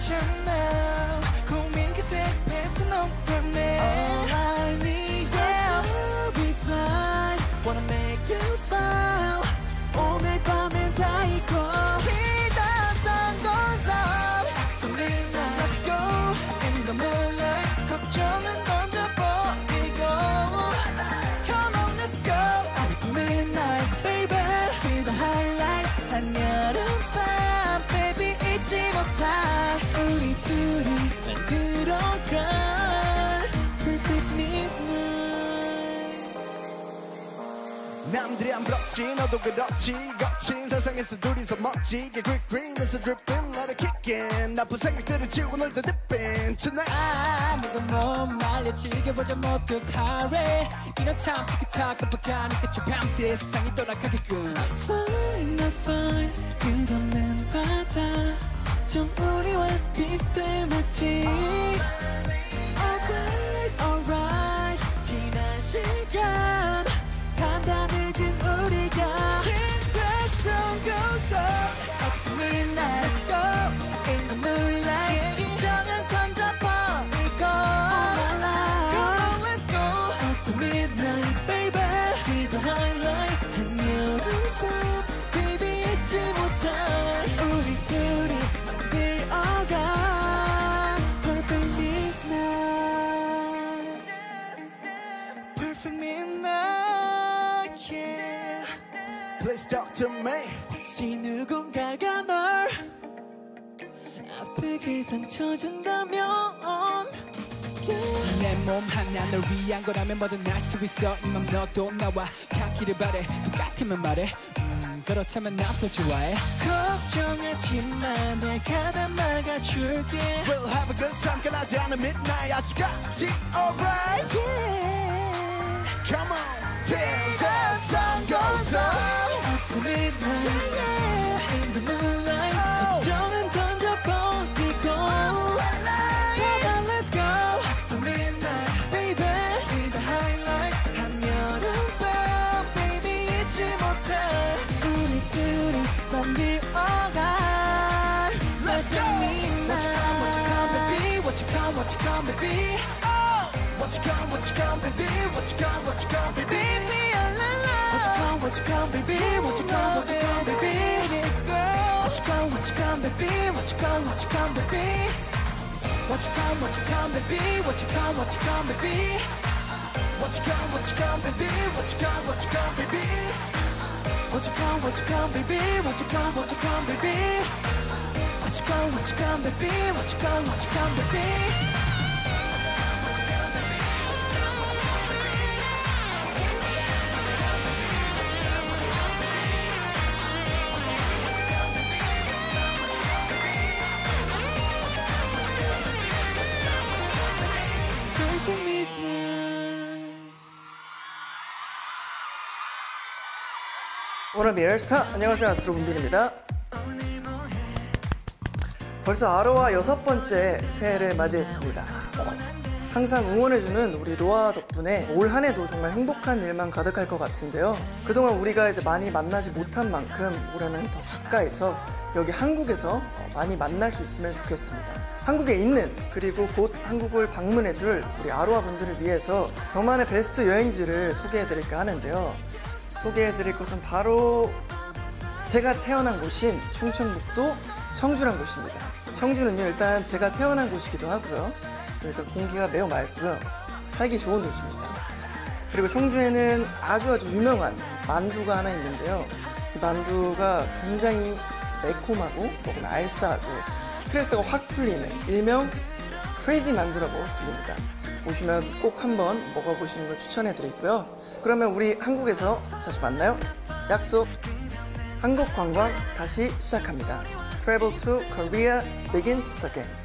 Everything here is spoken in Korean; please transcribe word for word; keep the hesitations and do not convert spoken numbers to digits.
괜찮아 고민 끝에 뱉은 농담에 All I need, yeah, I'll be fine. Wanna make you smile. 오늘 밤엔 다 잊고 Keep the sun goes up To midnight Let's go In the moonlight 걱정은 던져버리고 Come on, let's go up to midnight, baby. See the highlight 한여름밤, baby 잊지 못할 우리 둘이 만들어갈 perfect midnight. 남들이 안 부럽지 너도 그렇지 거친 세상에서 둘이서 멋지게 Green green에서 dripping let it kick in 나쁜 생각들을 지우고 놀자 dipping tonight 아무도 못 말려 즐겨보자 모두 파래 이런 time 티키타카 깜빡하니까 저 밤새 세상이 돌아가겠군 I'm fine, I'm fine 끝없는 바다 좀 우리와 비슷해 마치 Alright, alright 지난 시간 간단해진 우리가 Till the sun goes up Up to midnight, let's go In the moonlight 긴장은 던져버리고 Come on let's go Up to midnight, baby See the highlight 한여름밤 Baby 잊지 못할 우리 둘이 만들어가 Perfect midnight Perfect midnight yeah Please talk to me 혹시 누군가가 널 아프게 상처 준다면 내 몸 하나 널 위한 거라면 뭐든 할 수 있어 이 맘 너도 나와 같기를 바래 똑같으면 말해 음, 그렇다면 난 또 좋아해 걱정하지 마 내가 다 막아줄게 We'll have a good time 끝나지 않은 midnight 아직까지 alright yeah. Come on Till the sun goes up Up to midnight yeah. In the moonlight Oh. 걱정은 던져버리고 Come on let's go Up to midnight baby See the highlight 한여름밤 baby 잊지 못해 우리 둘이 만들어가 Let's go What you come, what you come, baby What you come, what you come, baby Oh What you come what you come baby What you come what you come baby Baby, oh la la What you come, what you come, baby What you come, what you come, baby What you come, what you come, baby What you come, what you come, baby What you come, what you come, baby What you come, what you come, baby What you come what you come baby What you come what you come baby What you come, what you come, baby What you come, what you come, baby What you come, what you come, baby What you come, what you come, baby Perfect midnight 오늘 미엘스타 안녕하세요 아스트로분빈입니다. 벌써 아로하 여섯 번째 새해를 맞이했습니다. 항상 응원해주는 우리 로아 덕분에 올 한 해도 정말 행복한 일만 가득할 것 같은데요. 그동안 우리가 이제 많이 만나지 못한 만큼 올해는 더 가까이서 여기 한국에서 많이 만날 수 있으면 좋겠습니다. 한국에 있는 그리고 곧 한국을 방문해줄 우리 아로하 분들을 위해서 저만의 베스트 여행지를 소개해드릴까 하는데요. 소개해드릴 곳은 바로 제가 태어난 곳인 충청북도 청주란 곳입니다. 청주는요 일단 제가 태어난 곳이기도 하고요. 일단 공기가 매우 맑고요. 살기 좋은 도시입니다. 그리고 청주에는 아주 아주 유명한 만두가 하나 있는데요. 이 만두가 굉장히 매콤하고 먹으면 알싸하고 스트레스가 확 풀리는 일명 크레이지 만두라고 불립니다. 오시면 꼭 한번 먹어보시는 걸 추천해드리고요. 그러면 우리 한국에서 자주 만나요. 약속! 한국 관광 다시 시작합니다. Travel to Korea begins again.